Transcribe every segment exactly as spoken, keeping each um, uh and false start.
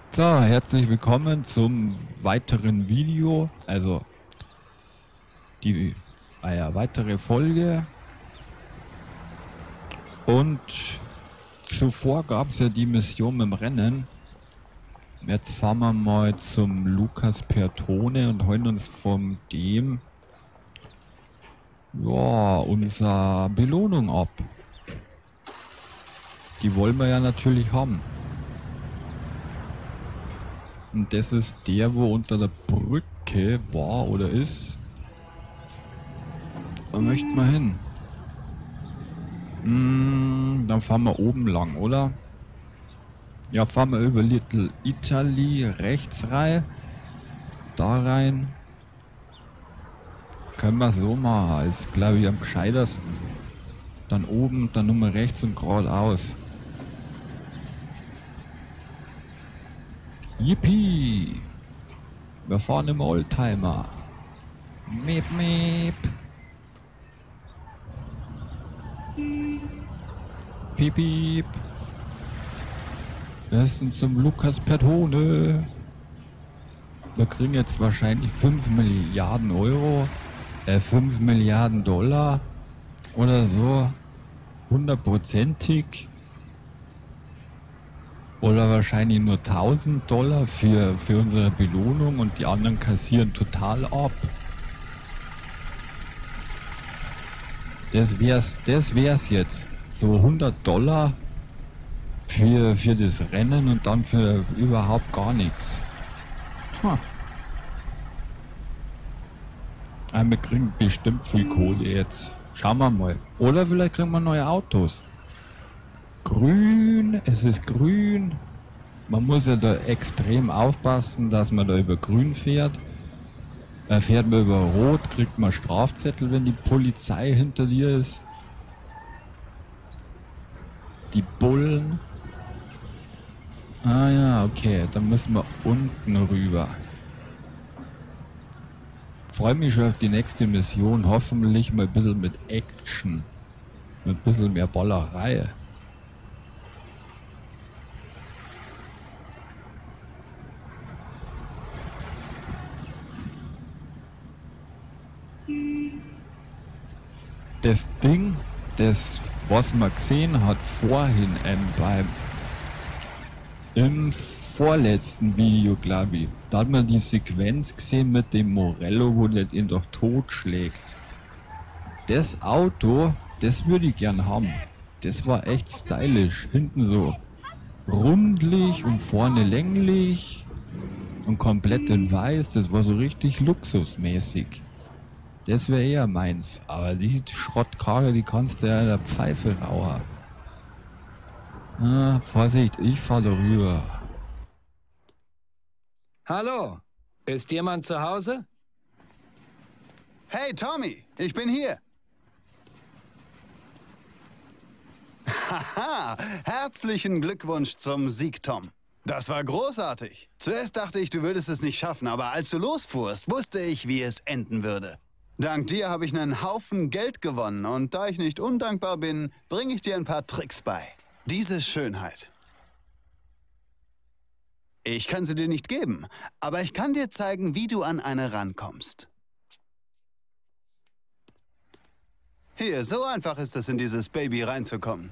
So, herzlich willkommen zum weiteren Video, also die eine weitere Folge. Und zuvor gab es ja die Mission mit dem Rennen. Jetzt fahren wir mal zum Lucas Pertone und holen uns von dem ja, unsere Belohnung ab. Die wollen wir ja natürlich haben. Und das ist der, wo unter der Brücke war oder ist. Da möchten wir hin. Hm, dann fahren wir oben lang, oder? Ja, fahren wir über Little Italy rechts rein. Da rein. Können wir so machen. Ist, glaube ich, am gescheitersten. Dann oben, dann Nummer rechts und geradeaus. Yippie! Wir fahren im Oldtimer. Meep, meep. Piep, piep. Wir sind zum Lucas Pertone. Wir kriegen jetzt wahrscheinlich fünf Milliarden Euro. Äh, fünf Milliarden Dollar. Oder so. Hundertprozentig. Oder wahrscheinlich nur tausend Dollar für, für unsere Belohnung und die anderen kassieren total ab. Das wär's, das wär's jetzt. So hundert Dollar für, für das Rennen und dann für überhaupt gar nichts. Huh. Aber wir kriegen bestimmt viel Kohle jetzt. Schauen wir mal. Oder vielleicht kriegen wir neue Autos. Grün, es ist grün. Man muss ja da extrem aufpassen, dass man da über grün fährt. Äh, fährt man über rot, kriegt man Strafzettel, wenn die Polizei hinter dir ist. Die Bullen. Ah ja, okay, dann müssen wir unten rüber. Freue mich schon auf die nächste Mission. Hoffentlich mal ein bisschen mit Action. Mit ein bisschen mehr Ballerei. Das Ding, das was man gesehen hat vorhin ähm, beim im vorletzten Video, glaube ich, da hat man die Sequenz gesehen mit dem Morello, wo der ihn doch totschlägt. Das Auto, das würde ich gern haben. Das war echt stylisch. Hinten so rundlich und vorne länglich und komplett in weiß. Das war so richtig luxusmäßig. Das wäre eher meins. Aber die Schrottkarre, die kannst du ja in der Pfeife rauchen. Ah, Vorsicht, ich fahr darüber. Hallo, ist jemand zu Hause? Hey Tommy, ich bin hier. Haha, herzlichen Glückwunsch zum Sieg, Tom. Das war großartig. Zuerst dachte ich, du würdest es nicht schaffen, aber als du losfuhrst, wusste ich, wie es enden würde. Dank dir habe ich einen Haufen Geld gewonnen und da ich nicht undankbar bin, bringe ich dir ein paar Tricks bei. Diese Schönheit. Ich kann sie dir nicht geben, aber ich kann dir zeigen, wie du an eine rankommst. Hier, so einfach ist es, in dieses Baby reinzukommen.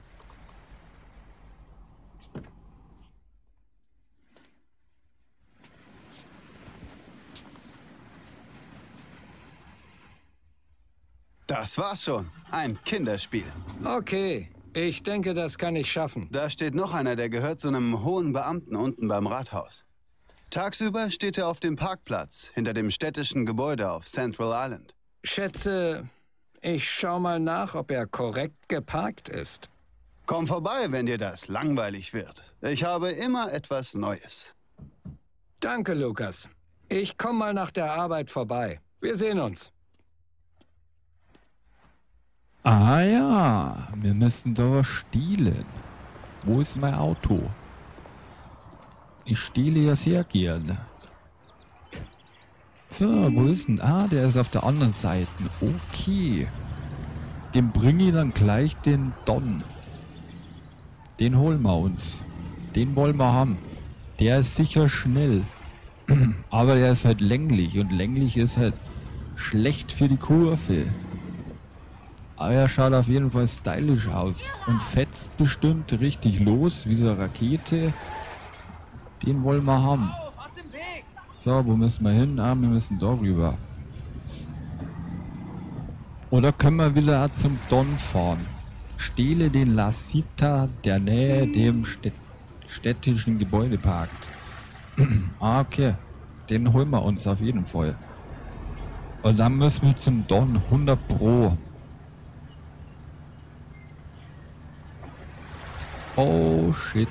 Das war's schon. Ein Kinderspiel. Okay, ich denke, das kann ich schaffen. Da steht noch einer, der gehört zu einem hohen Beamten unten beim Rathaus. Tagsüber steht er auf dem Parkplatz, hinter dem städtischen Gebäude auf Central Island. Schätze, ich schau mal nach, ob er korrekt geparkt ist. Komm vorbei, wenn dir das langweilig wird. Ich habe immer etwas Neues. Danke, Lukas. Ich komme mal nach der Arbeit vorbei. Wir sehen uns. Ah ja, wir müssen da was stehlen. Wo ist mein Auto? Ich stehle ja sehr gerne. So, wo ist denn? Ah, der ist auf der anderen Seite. Okay. Dem bringe ich dann gleich den Don. Den holen wir uns. Den wollen wir haben. Der ist sicher schnell. Aber der ist halt länglich und länglich ist halt schlecht für die Kurve. Aber er schaut auf jeden Fall stylisch aus und fetzt bestimmt richtig los, wie so eine Rakete. Den wollen wir haben. So, wo müssen wir hin? Ah, wir müssen da rüber. Oder können wir wieder zum Don fahren? Stehle den La Cita, der nähe dem Städt städtischen Gebäude parkt. Ah, okay. Den holen wir uns auf jeden Fall. Und dann müssen wir zum Don, hundert Pro. Oh shit.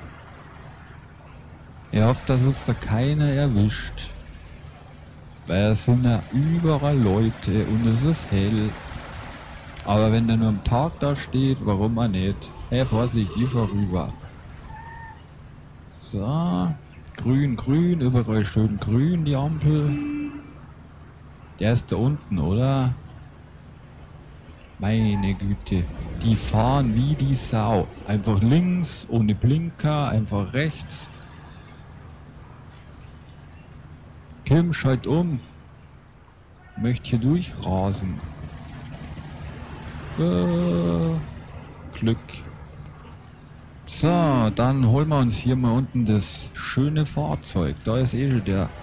Ich hoffe, dass uns da keiner erwischt. Weil es sind ja überall Leute und es ist hell. Aber wenn der nur am Tag da steht, warum auch nicht? Hey, Vorsicht, ich fahr rüber. So. Grün, grün, überall schön grün, die Ampel. Der ist da unten, oder? Meine Güte. Die fahren wie die Sau. Einfach links, ohne Blinker, einfach rechts. Kim, schalt um. Möchte hier durchrasen. Äh, Glück. So, dann holen wir uns hier mal unten das schöne Fahrzeug. Da ist eh schon der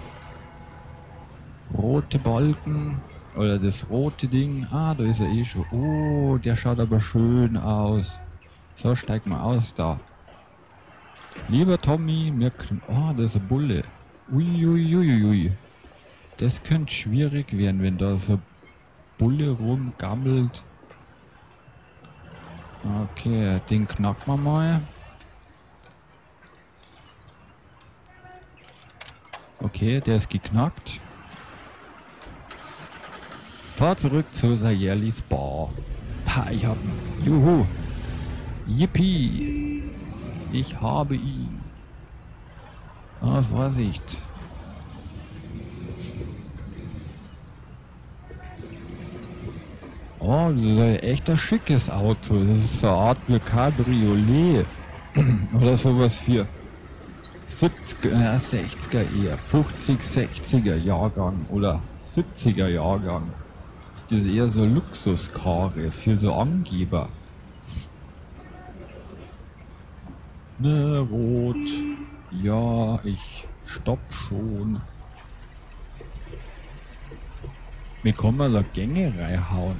rote Balken. Oder das rote Ding. Ah, da ist er eh schon. Oh, der schaut aber schön aus. So, steig mal aus da. Lieber Tommy, wir können... Oh, da ist ein Bulle. Uiuiuiui. Ui, ui. Das könnte schwierig werden, wenn da so ein Bulle rumgammelt. Okay, den knacken wir mal. Okay, der ist geknackt. Fahr zurück zu Sayelis Bar. Ha, ich hab ihn. Juhu. Yippie. Ich habe ihn. Ah, Vorsicht. Oh, das ist ein echt ein schickes Auto. Das ist so eine Art wie Cabriolet. Oder sowas für siebziger, äh, sechziger eher. fünfzig, sechziger Jahrgang oder siebziger Jahrgang. Ist das eher so Luxuskarre für so Angeber. Ne, rot. Ja, ich stopp schon. Wie kann man da Gänge reinhauen?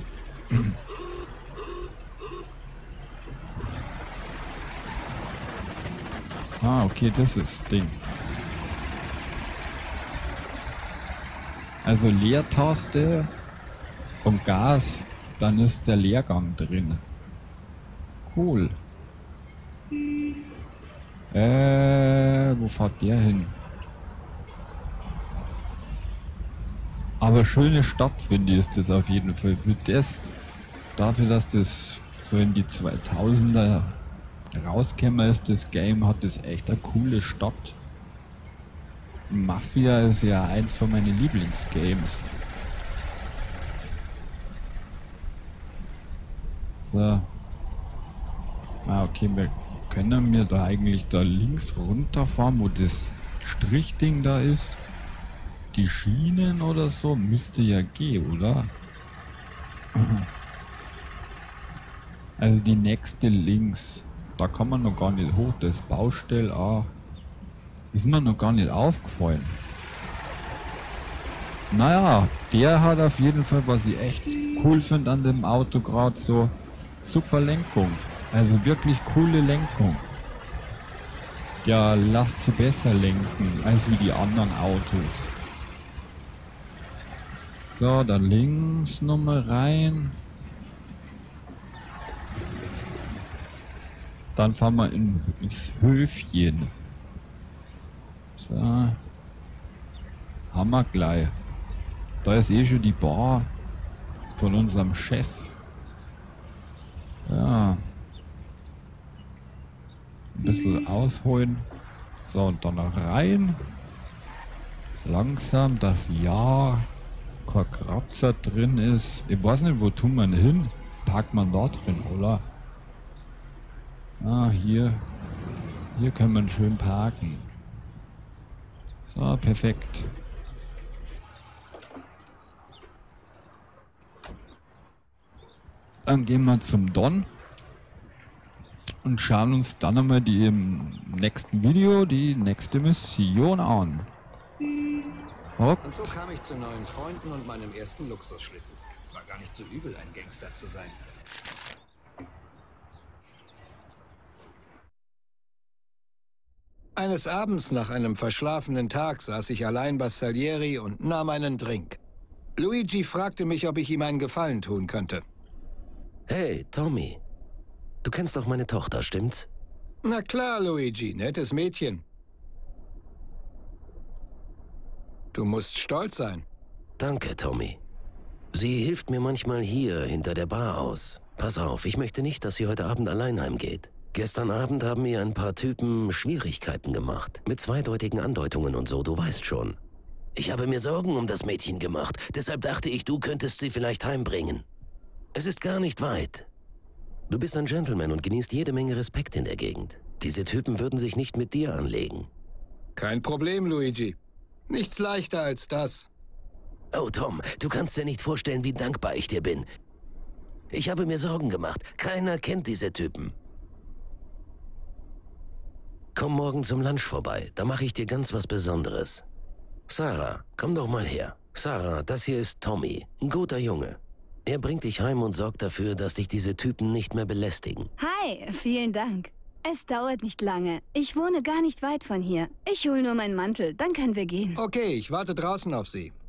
Ah, okay, das ist das Ding. Also Leertaste und Gas, dann ist der Leergang drin. Cool. Äh, wo fährt der hin? Aber schöne Stadt, finde ich, ist das auf jeden Fall. Für das, dafür, dass das so in die zweitausender rausgekommen ist, das Game, hat das echt eine coole Stadt. Mafia ist ja eins von meinen Lieblingsgames. So. Ah, okay, wir können wir da eigentlich da links runterfahren, wo das Strichding da ist. Die Schienen oder so müsste ja gehen, oder? Also die nächste links. Da kann man noch gar nicht hoch. Das Baustell A. Ist mir noch gar nicht aufgefallen. Naja, der hat auf jeden Fall, was ich echt cool finde an dem Auto gerade, so super Lenkung. Also wirklich coole Lenkung. Der lässt sie besser lenken als wie die anderen Autos. So, dann links nochmal rein. Dann fahren wir in, ins Höfchen. So. Haben wir gleich. Da ist eh schon die Bar von unserem Chef. Ja. Ein bisschen ausholen. So, und dann noch rein. Langsam, dass ja kein Kratzer drin ist. Ich weiß nicht, wo tun wir hin? Parkt man da drin, oder? Ah, hier. Hier kann man schön parken. So, perfekt. Dann gehen wir zum Don und schauen uns dann einmal die im nächsten Video die nächste Mission an. Hopp. Und so kam ich zu neuen Freunden und meinem ersten Luxusschlitten. War gar nicht so übel, ein Gangster zu sein. Eines Abends nach einem verschlafenen Tag saß ich allein bei Salieri und nahm einen Drink. Luigi fragte mich, ob ich ihm einen Gefallen tun könnte. Hey, Tommy. Du kennst doch meine Tochter, stimmt's? Na klar, Luigi, nettes Mädchen. Du musst stolz sein. Danke, Tommy. Sie hilft mir manchmal hier hinter der Bar aus. Pass auf, ich möchte nicht, dass sie heute Abend allein heimgeht. Gestern Abend haben mir ein paar Typen Schwierigkeiten gemacht. Mit zweideutigen Andeutungen und so, du weißt schon. Ich habe mir Sorgen um das Mädchen gemacht. Deshalb dachte ich, du könntest sie vielleicht heimbringen. Es ist gar nicht weit. Du bist ein Gentleman und genießt jede Menge Respekt in der Gegend. Diese Typen würden sich nicht mit dir anlegen. Kein Problem, Luigi. Nichts leichter als das. Oh, Tom, du kannst dir nicht vorstellen, wie dankbar ich dir bin. Ich habe mir Sorgen gemacht. Keiner kennt diese Typen. Komm morgen zum Lunch vorbei. Da mache ich dir ganz was Besonderes. Sarah, komm doch mal her. Sarah, das hier ist Tommy. Ein guter Junge. Er bringt dich heim und sorgt dafür, dass dich diese Typen nicht mehr belästigen. Hi, vielen Dank. Es dauert nicht lange. Ich wohne gar nicht weit von hier. Ich hole nur meinen Mantel, dann können wir gehen. Okay, ich warte draußen auf Sie.